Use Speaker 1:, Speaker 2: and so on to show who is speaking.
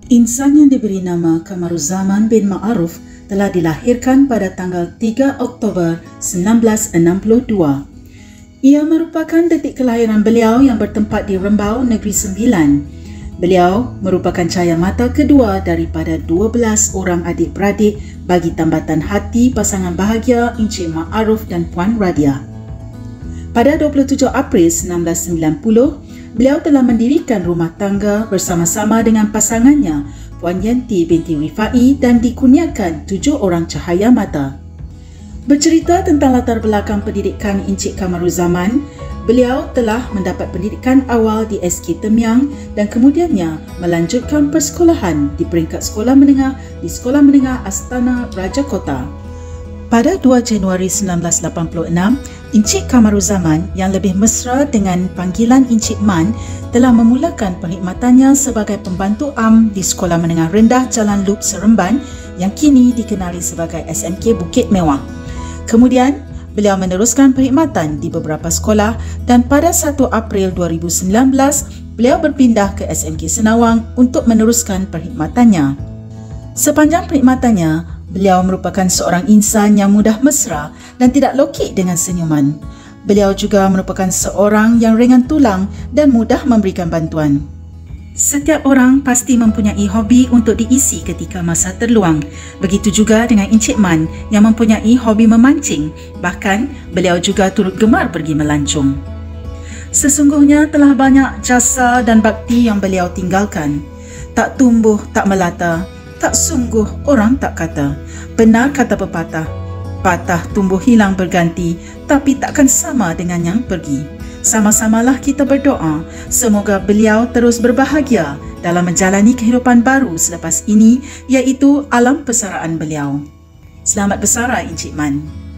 Speaker 1: Insan yang diberi nama Kamaruzaman bin Ma'aruf telah dilahirkan pada tanggal 3 Oktober 1962. Ia merupakan detik kelahiran beliau yang bertempat di Rembau, Negeri Sembilan. Beliau merupakan cahaya mata kedua daripada 12 orang adik-beradik bagi tambatan hati pasangan bahagia Encik Ma'aruf dan Puan Radia. Pada 27 April 1990, beliau telah mendirikan rumah tangga bersama-sama dengan pasangannya Puan Yanti binti Rifai dan dikurniakan 7 orang cahaya mata. Bercerita tentang latar belakang pendidikan Encik Kamaruzaman, beliau telah mendapat pendidikan awal di SK Temyang dan kemudiannya melanjutkan persekolahan di peringkat sekolah menengah di Sekolah Menengah Astana Raja Kota. Pada 2 Januari 1986, Encik Kamaruzaman yang lebih mesra dengan panggilan Encik Man telah memulakan perkhidmatannya sebagai pembantu am di Sekolah Menengah Rendah Jalan Lup Seremban yang kini dikenali sebagai SMK Bukit Mewah. Kemudian, beliau meneruskan perkhidmatan di beberapa sekolah dan pada 1 April 2019, beliau berpindah ke SMK Senawang untuk meneruskan perkhidmatannya. Sepanjang perkhidmatannya, beliau merupakan seorang insan yang mudah mesra dan tidak lokek dengan senyuman. Beliau juga merupakan seorang yang ringan tulang dan mudah memberikan bantuan. Setiap orang pasti mempunyai hobi untuk diisi ketika masa terluang. Begitu juga dengan Encik Man yang mempunyai hobi memancing. Bahkan, beliau juga turut gemar pergi melancong. Sesungguhnya telah banyak jasa dan bakti yang beliau tinggalkan. Tak tumbuh, tak melata. Tak sungguh, orang tak kata. Benar kata pepatah, patah tumbuh hilang berganti, tapi takkan sama dengan yang pergi. Sama-samalah kita berdoa, semoga beliau terus berbahagia dalam menjalani kehidupan baru selepas ini, iaitu alam persaraan beliau. Selamat bersara, Encik Man.